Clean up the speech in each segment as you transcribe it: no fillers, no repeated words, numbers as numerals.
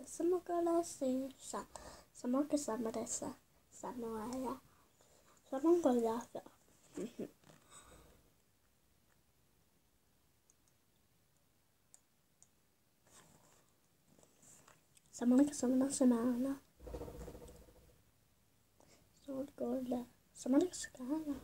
什么歌来欣赏？什么歌什么的啥？什么玩意儿？什么歌要的？什么那个什么东西呢？什么歌了？什么那个是干了？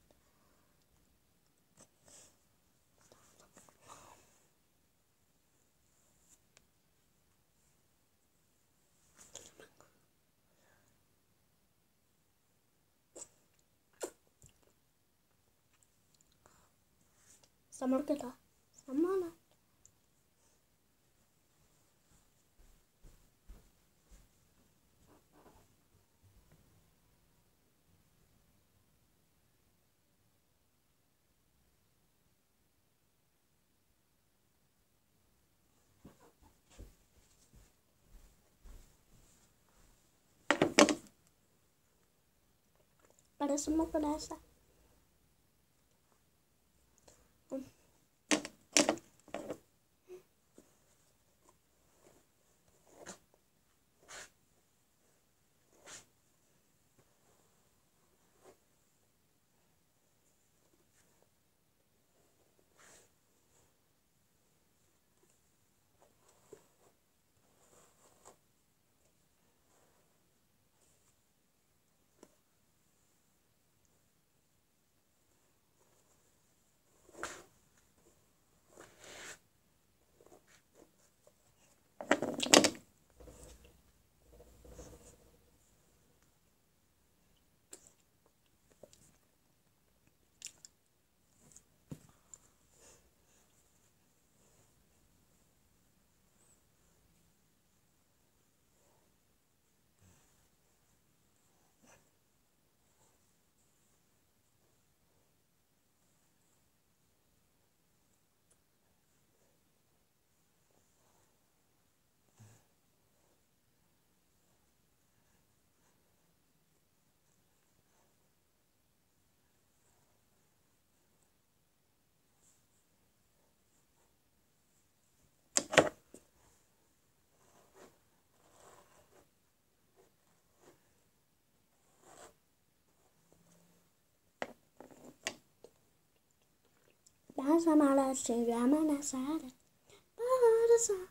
什么给他？什么呢？Parece uma criança. Dança malasca, grama na sala.